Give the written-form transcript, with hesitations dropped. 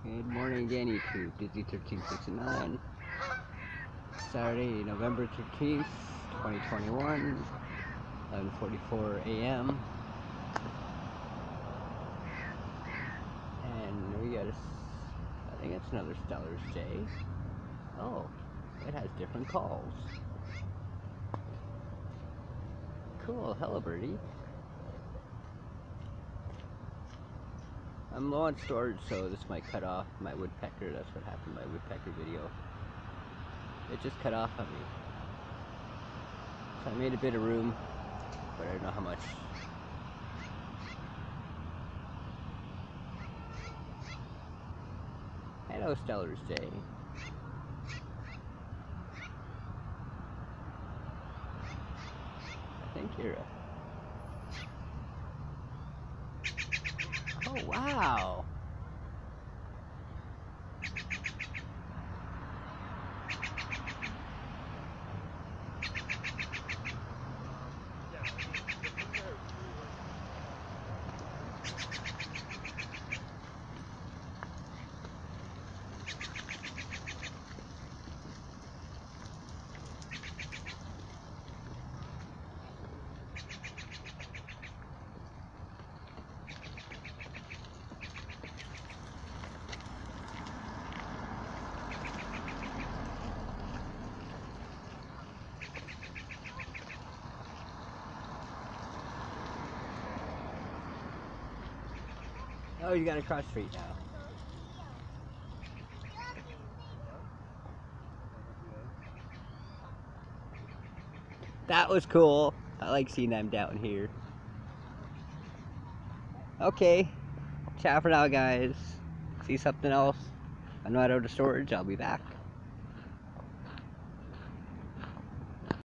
Good morning again, YouTube. Dizzy1369. Saturday, November 13th, 2021, 11:44 a.m. And we got I think it's another Stellar's Day. Oh, it has different calls. Cool, hello birdie. I'm low on storage, so this might cut off my woodpecker. That's what happened in my woodpecker video. It just cut off on me. So I made a bit of room, but I don't know how much. Hello, Stellar's Day. I think you're a... Oh, wow! Oh, you got to cross street now. That was cool. I like seeing them down here. Okay. Ciao for now, guys. See something else? I'm not out of storage. I'll be back.